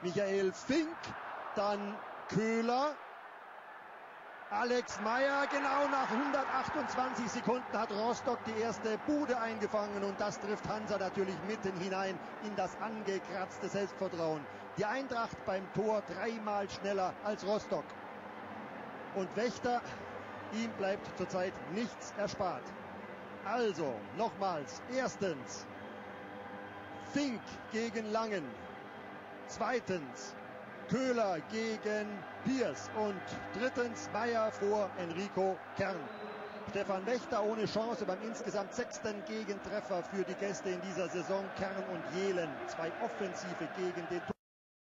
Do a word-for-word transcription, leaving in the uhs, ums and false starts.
Michael Fink, dann Köhler, Alex Meyer. Genau nach hundertachtundzwanzig Sekunden hat Rostock die erste Bude eingefangen und das trifft Hansa natürlich mitten hinein in das angekratzte Selbstvertrauen. Die Eintracht beim Tor dreimal schneller als Rostock. Und Wächter, ihm bleibt zurzeit nichts erspart. Also, nochmals, erstens Fink gegen Langen, zweitens Köhler gegen Piers und drittens Meyer vor Enrico Kern. Stefan Wächter ohne Chance beim insgesamt sechsten Gegentreffer für die Gäste in dieser Saison. Kern und Jelen, zwei Offensive gegen den Tor.